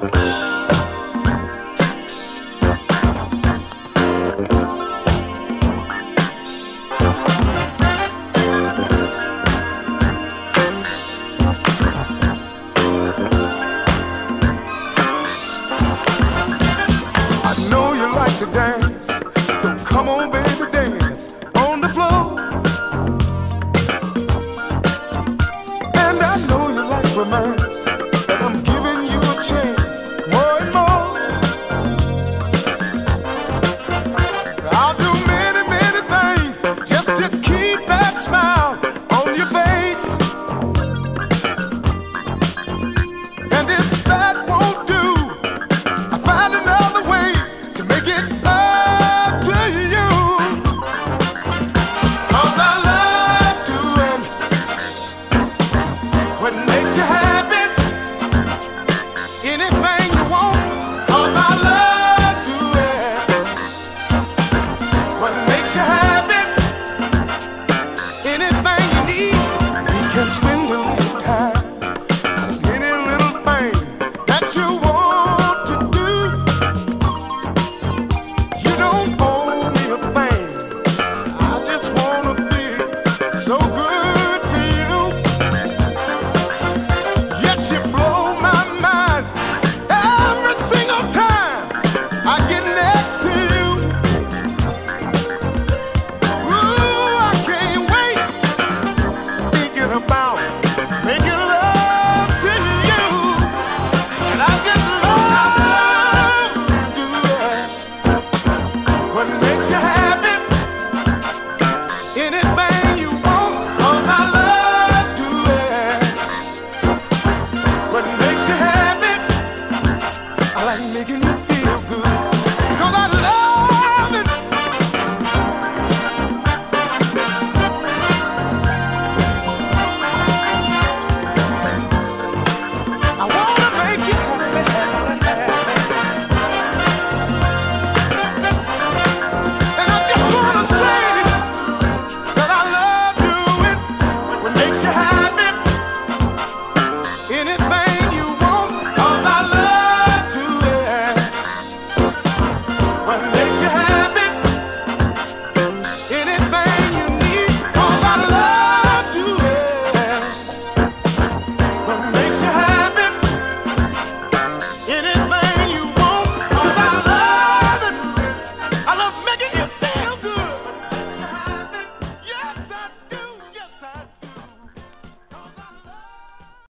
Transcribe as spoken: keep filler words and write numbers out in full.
To dance, so come on, baby, dance on the floor. And I know you like romance, and I'm giving you a chance more and more. I'll do many, many things just to keep that smile on your face. And if that won't do, I find another way to make it up to you. 'Cause I love doing what makes you happy, anything you want. 'Cause I love doing what makes you happy, anything you need. We can spend a little time on any little thing that you want to do. You don't owe me a thing, I just wanna be so good to you. Yes, you blow my mind every single time I get next to you. Ooh, I can't wait thinking about making love to you. And I just love to do what makes you happy, anything you want. 'Cause I love doing what makes you happy. I like making you